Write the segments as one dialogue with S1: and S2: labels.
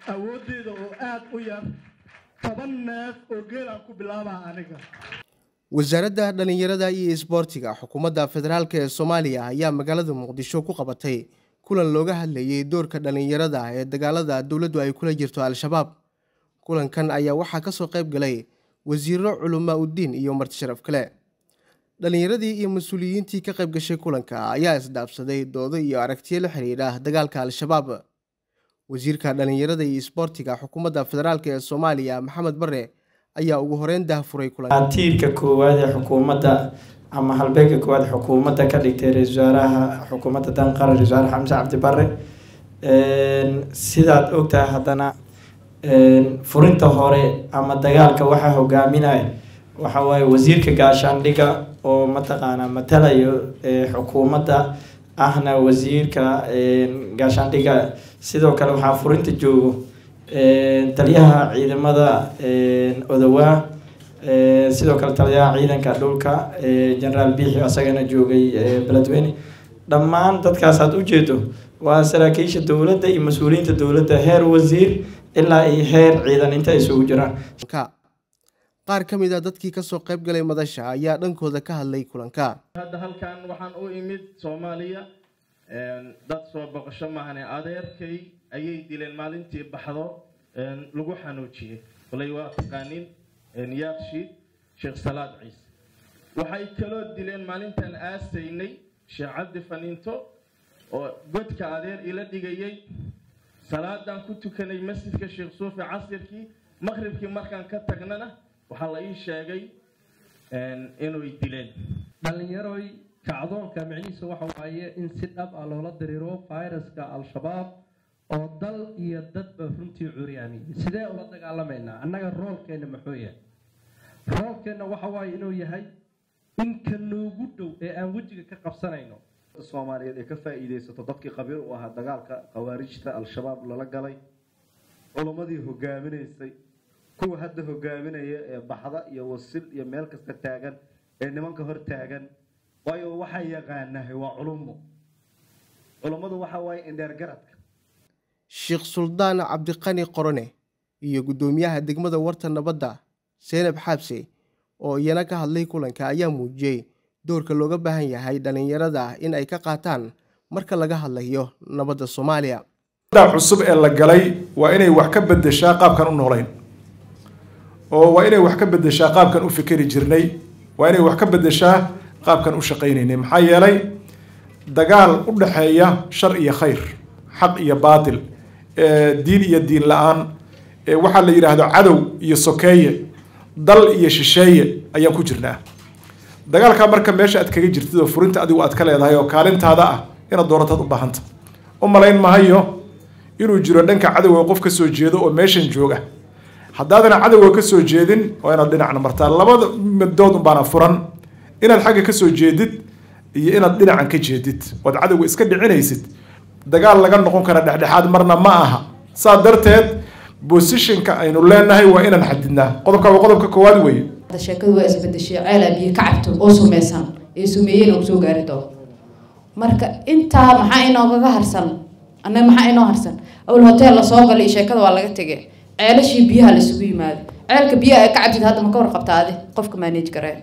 S1: awooddeeda oo aad u yar 10 neef oo geel aan ku bilaabaa aniga.
S2: wasaaradda dhalinyarada iyo isboortiga xukuumadda federaalka ee Soomaaliya ayaa magaalada Muqdisho ku qabatay kulan looga hadlayay doorka dhalinyarada ee dagaalada dawladdu ay kula jirto Al-Shabaab. kulankan ayaa waxaa ka soo qayb galay wasiirro culumaa udiin iyo marti sharaf kale. dhalinyaradii iyo mas'uuliyiintii ka qayb gashay kulanka ayaa isdhaafsaday doodo iyo aragtiyo la xiriira dagaalka Al-Shabaab. wasiirka dhalinyarada iyo isboortiga xukuumadda federaalka ee Soomaaliya Maxamed Barre ayaa ugu horeyn daahfuray kulanka.
S3: tiirka koowaad ee xukuumadda ama halbeegga koowaad xukuumadda ka dhigtay ra'iisul wasaaraha xukuumadda dan qaran ra'iisul wasaare Xamse Cabdi Barre sidaad ogtahay haddana furinta hore ama dagaalka waxaa hogaaminaya waxa waaye wasiirka gaashaandhigga oo mataqaanaa matalayo xukuumadda ahna wasiirka gaashaandhigga sidoo kale waxaa furinta joogo taliyaha ciidamada odawaa sidoo kale taliyaha ciidanka dhulka generaal Biixi asagana joogay Beledweyne dhammaan dadkaas aad u jeedo waa saraakiisha dawladda iyo mas'uuliyiinta dawladda heer wasiir ilaa ay heer ciidan inta isugu jiraan.
S2: qaar ka mid ah dadkii ka soo qayb galay madasha ayaa dhankooda ka hadlay kulanka.
S4: hadda halkan waxaan u imid Soomaaliya dad soo boqosho maahane adeerkay ayay dileen maalintii baxdo lagu xanuujiyay walay waa taqaanin yaaqshi Sheekh Salaad Ciise waxay kaloo dileen maalintan aasaynay Sheekh Cabdi Faniinto oo godka adeer ila dhigayay salaadan ku tukanay masjidka Sheekh Suufi casirkii maghribkii markaan ka tagnana waxa la ii sheegay inuu dileen
S5: dhalinyaroy kacdoonka macnihiisu waxa waaye in si dhab ah loola diriiro fayraska Al-Shabaab oo dal iyo dadba runtii curyaanay sidee ula dagaalamayna annaga roolkeena muxuu yahay roolkeena waxa waaye inuu yahay in ka noogu dhow ee aan wajiga ka qabsanayno
S6: Soomaaliyeed ee ka faa'iideysato dadkii qabiil u ahaa dagaalka khawaarijta Al-Shabaab lala galay culumadii hogaaminaysay kuwa hadda hogaaminaya ee baxda iyo wasil iyo meel kasta taagan ee nimanka hor taagan waayo waxa yaqaanahay waa culumadu waxa waaye indheer garadka.
S2: Sheekh Suldaan Cabdiqani Qorone iyo gudoomiyaha degmada Warta Nabadda Seenab Xabsi oo iyana ka hadlay kulanka ayaa muujiyay doorka looga baahan yahay dhalinyarada in ay ka qaataan marka laga hadlayo nabadda Soomaaliya.
S7: cusub ee la galay waa inay wax ka bedeshaa qaabkan u noolayn oo waa inay wax ka bedeshaa qaabkan u fikiri jirnay waa inay wax ka bedeshaa qaabkan u shaqaynaynay maxaa yeelay dagaal u dhaxeeya shar iyo khayr xaq iyo baatil diin iyo diin la'aan waxa la yiraahdo cadow iyo sokeeye dal iyo shisheeye ayaan ku jirnaa. dagaalka marka meesha aad kaga jirtid oo furinta adigu aad ka leedahay oo kaalintaada ah inaad dooratad u baahanta u malayn mahayo inuu jiro dhanka cadawga qof ka soo jeedo oo meeshan jooga haddaadana cadawga ka soo jeedin oo inaad dhinacna martaa labada midood baana furan inaad xagga ka soo jeedid iyo inaad dhinacan ka jeedid wad cadawga iska dhicinaysid dagaal laga noqon kara dhexdhexaad marna ma aha saa darteed positionka aynu leenahay waa inaan xadidnaa qodobka koowaad weeye
S8: sheekadu waa isbedeshay ceela biyo ka cabto oo sumaysan ee sumeeyeen oo soo gaari doono marka intaa maxaa inooga harsan annaga maxaa inoo harsan awal hotel la soo galay sheekada waa laga tagay ceelashii biyaha la isugu yimaado ceelka biyaha ay ka cabtid hadda ma ka warqabtaade qofka manage garee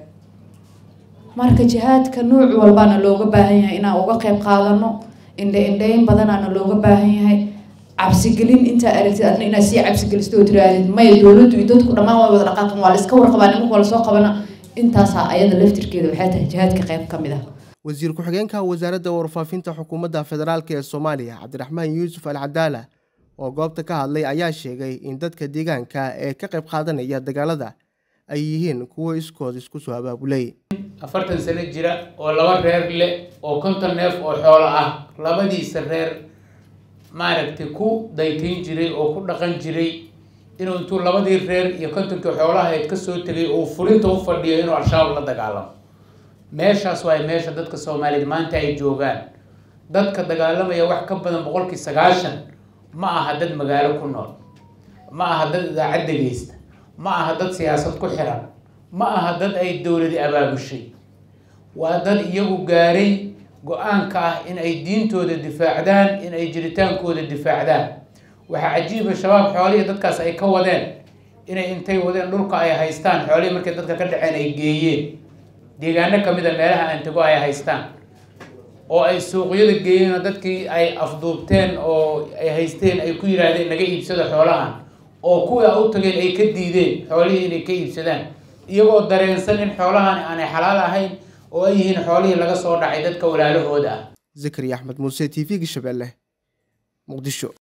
S8: marka jihaadka nooc walbaana looga baahan yahay inaan uga qayb qaadano indhayn badanaana looga baahan yahay cabsigelin inta aragtid adna inaad sii cabsigelisto oo tiraadid may dawladdu iyo dadku dhammaan waa wada dhaqaaqan waa la iska warqabaa nimanka waa la soo qabana intaasaa ayada laftirkeeda waxay tahay jihaadka qayb ka mid ah.
S2: wasiir ku-xigeenka wasaaradda warfaafinta xukuumadda federaalka ee Soomaaliya Cabdiraxmaan Yuusuf Al-Cadaala oo goobta ka hadlay ayaa sheegay in dadka deegaanka ee ka qayb qaadanaya dagaalada ay yihiin kuwo iskood isku soo abaabulay
S9: 40 sano jira oo laba reer leh oo 50 neef oo xoolo ah labadiisa reer maaragtay ku daytiin jiray oo ku dhaqan jiray inuu intuu labadii reer iyo 50 xoolaha ay ka soo tagay oo fulinta u fadhiyo inuu Al-Shabaab la dagaalamo meeshaas waa meesha dadka Soomaaliyeed maanta ay joogaan dadka dagaalamaya wax ka badan 90% ma aha dad magaalo ku nool ma aha dad idaacad dhageysta ma aha dad siyaasad ku xiran ma aha dad ay dawlad abaabushay waa dad iyagu gaaray go'aanka ah in ay diintooda difaacdaan in ay jiritaankooda difaacdaan waxaa cajiiba shabaab xoolihii dadkaas ay ka wadeen inay intay wadeen dhulka ay haystaan xoolihii markay dadka ka dhaceen ay geeyeen deegaano kamid a meelaha aan tago ay haystaan oo ay suuqyada geeyeen oo dadkii ay afduubteen oo ay haysteen ay ku yiraahdeen naga iibsada xoolahan oo kuwii u tageen ay ka diideen xoolihii inay ka iibsadaan iyagoo dareensan in xoolahan aanay xalaal ahayn oo ay yihiin xoolihii laga soo dhacay dadka walaalahooda ah.
S2: Zakariya Axmed Muuse, TV Shabeelle, Muqdisho.